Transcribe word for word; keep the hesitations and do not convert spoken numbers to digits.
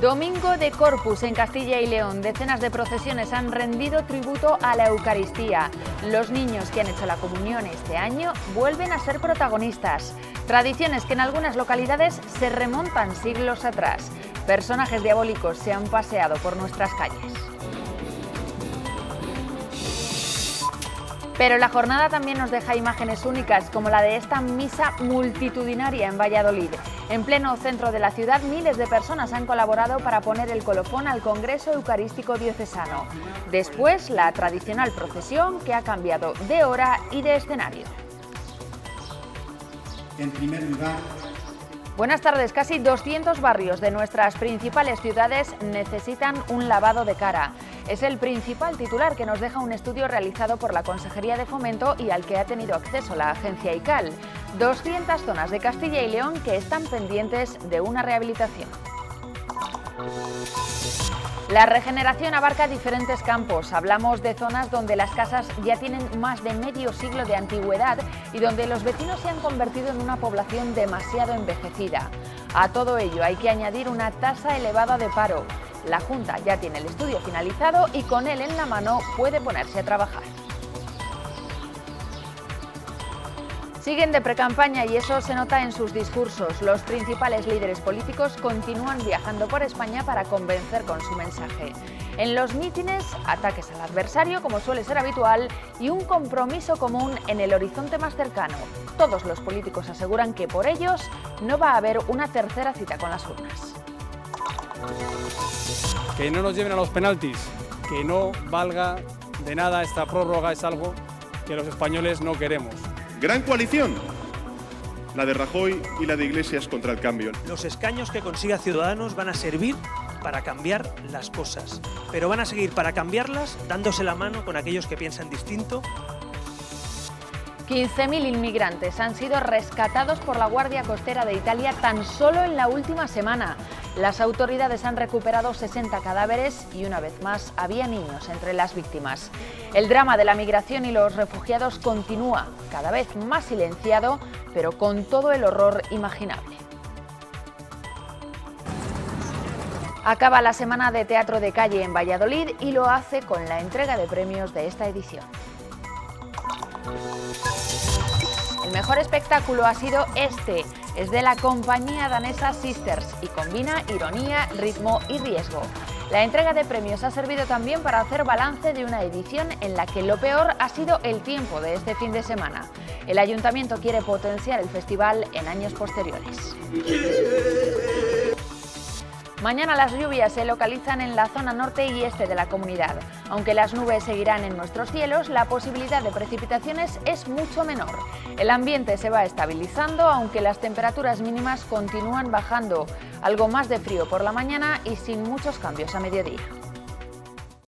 Domingo de Corpus en Castilla y León. Decenas de procesiones han rendido tributo a la Eucaristía. Los niños que han hecho la comunión este año vuelven a ser protagonistas. Tradiciones que en algunas localidades se remontan siglos atrás. Personajes diabólicos se han paseado por nuestras calles. Pero la jornada también nos deja imágenes únicas, como la de esta misa multitudinaria en Valladolid. En pleno centro de la ciudad, miles de personas han colaborado para poner el colofón al Congreso Eucarístico Diocesano. Después, la tradicional procesión, que ha cambiado de hora y de escenario. En primer lugar... Buenas tardes. Casi doscientos barrios de nuestras principales ciudades necesitan un lavado de cara. Es el principal titular que nos deja un estudio realizado por la Consejería de Fomento y al que ha tenido acceso la agencia I C A L. doscientas zonas de Castilla y León que están pendientes de una rehabilitación. La regeneración abarca diferentes campos. Hablamos de zonas donde las casas ya tienen más de medio siglo de antigüedad y donde los vecinos se han convertido en una población demasiado envejecida. A todo ello hay que añadir una tasa elevada de paro. La Junta ya tiene el estudio finalizado y con él en la mano puede ponerse a trabajar. Siguen de precampaña y eso se nota en sus discursos. Los principales líderes políticos continúan viajando por España para convencer con su mensaje. En los mítines, ataques al adversario, como suele ser habitual, y un compromiso común en el horizonte más cercano. Todos los políticos aseguran que por ellos no va a haber una tercera cita con las urnas. Que no nos lleven a los penaltis, que no valga de nada esta prórroga, es algo que los españoles no queremos. Gran coalición, la de Rajoy y la de Iglesias contra el cambio. Los escaños que consiga Ciudadanos van a servir para cambiar las cosas, pero van a seguir para cambiarlas dándose la mano con aquellos que piensan distinto. quince mil inmigrantes han sido rescatados por la Guardia Costera de Italia tan solo en la última semana. Las autoridades han recuperado sesenta cadáveres y una vez más había niños entre las víctimas. El drama de la migración y los refugiados continúa, cada vez más silenciado, pero con todo el horror imaginable. Acaba la semana de teatro de calle en Valladolid y lo hace con la entrega de premios de esta edición. El mejor espectáculo ha sido este. Es de la compañía danesa Sisters y combina ironía, ritmo y riesgo. La entrega de premios ha servido también para hacer balance de una edición en la que lo peor ha sido el tiempo de este fin de semana. El ayuntamiento quiere potenciar el festival en años posteriores. Mañana las lluvias se localizan en la zona norte y este de la comunidad. Aunque las nubes seguirán en nuestros cielos, la posibilidad de precipitaciones es mucho menor. El ambiente se va estabilizando, aunque las temperaturas mínimas continúan bajando. Algo más de frío por la mañana y sin muchos cambios a mediodía.